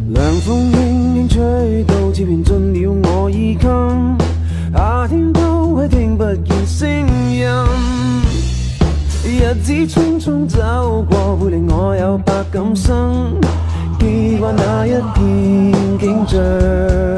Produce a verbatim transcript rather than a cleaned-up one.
涼風輕輕吹到，似片進了我耳襟。夏天都會聽不見聲音，日子匆匆走過，會令我有百感生，記掛那一片景象。